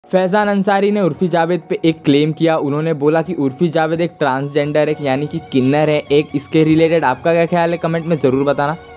फैज़ान अंसारी ने उर्फ़ी जावेद पे एक क्लेम किया। उन्होंने बोला कि उर्फ़ी जावेद एक ट्रांसजेंडर है, यानी कि किन्नर है। एक इसके रिलेटेड आपका क्या ख्याल है, कमेंट में ज़रूर बताना।